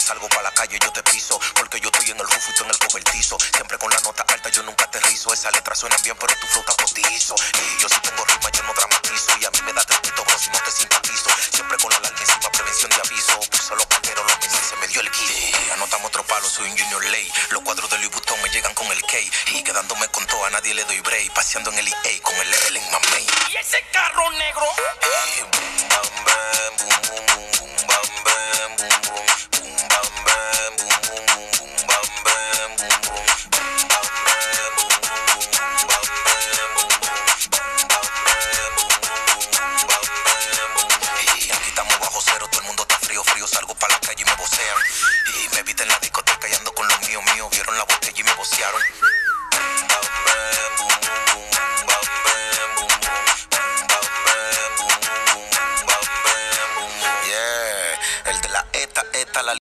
salgo pa' la calle, yo te piso. Porque yo estoy en el rufo y tú en el cobertizo. Siempre con la nota alta, yo nunca aterrizo. Esas letras suenan bien, pero tu flow está postizo. Y yo si tengo rima, yo no dramatizo. Y a mí me da testito, bro, si no te simpatizo. Siempre con la alarma encima, prevención de aviso. Puse los panderos, los minis, se me dio el key. Anotamos otro palo, soy un junior ley. Los cuadros de Louis Vuitton me llegan con el K. Y quedándome con todo, a nadie le doy break. Paseando en el EA con el level en mamey. ¿Y ese carro negro? Boom, bam, bam, boom, boom, boom, boom, bam, bam, boom, boom. Boom, bam, bam, boom, boom, boom, boom, bam, bam, boom, boom. Boom, bam, bam, boom, boom, boom, bam, bam, boom, boom. Boom, bam, bam, boom, boom, boom, bam, bam, boom, boom. Y aquí estamos bajo cero, todo el mundo está frío, frío. Salgo pa' la calle y me vocean. Y me viste en la discoteca y ando con los míos, míos. Vieron la botella y me vocearon. Boom, bam, bam, boom, boom, boom, boom, bam, bam, boom, boom. Boom, bam, bam, boom, boom, boom, boom, bam, bam, boom, boom. Yeah, el de la ETA, la